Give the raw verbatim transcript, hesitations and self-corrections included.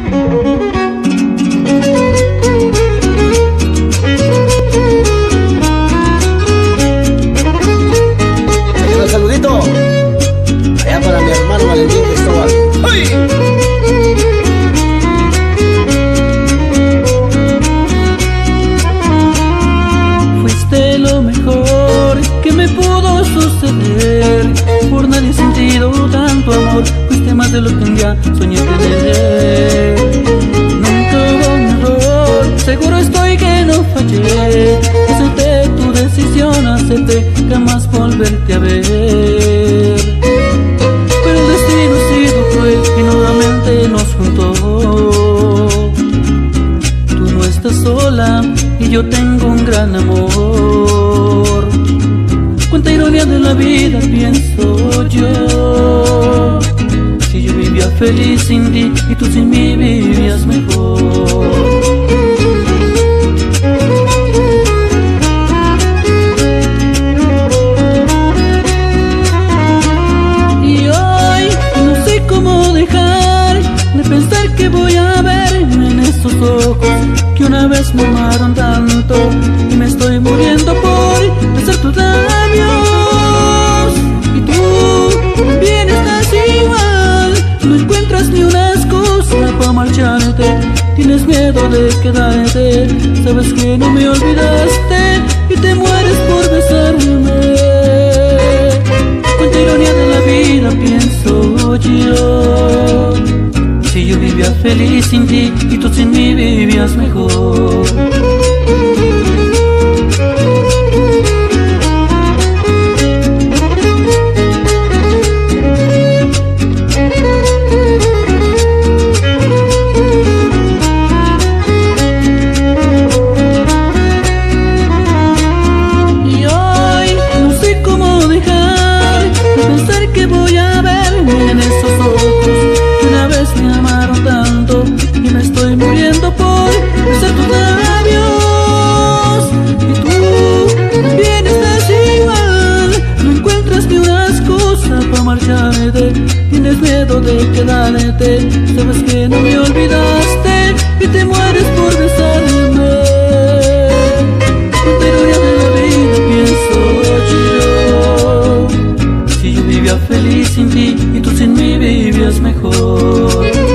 Un saludito allá para mi hermano Valentín Cristóbal. ¡Uy! Fuiste lo mejor que me pudo suceder. Por nadie he sentido tanto amor. Fuiste más de lo que un día soñé tener. Nunca hubo un error, seguro estoy que no fallé. Acepté tu decisión, acepté jamás volverte a ver. Pero el destino ha sido cruel y nuevamente nos juntó. Tú no estás sola y yo tengo un gran amor. Cuánta ironía de la vida pienso yo. Si yo vivía feliz sin ti y tú sin mí vivías mejor. Y hoy no sé cómo dejar de pensar que voy a ver en esos ojos que una vez me amaron tanto, y me estoy muriendo por besar tus labios. Y tú también estás igual, no encuentras ni una excusa para marcharte. Tienes miedo de quedarte, sabes que no me olvidaste y te mueres por besarme. Cuánta ironía de la vida pienso yo. Si yo vivía feliz sin ti y tú sin mí vivías mejor. Y hoy no sé cómo dejar de pensar que voy a verme en esos ojos que una vez me amaron tanto, y me estoy muriendo por besar tus labios. Y tú también estás igual, no encuentras ni una excusa para marcharte. Tienes miedo de quedarte, sabes que no me olvidaste y te mueres por besarme. Cuánta ironía de la vida pienso yo. Si yo vivía feliz sin ti y tú sin mí vivías mejor.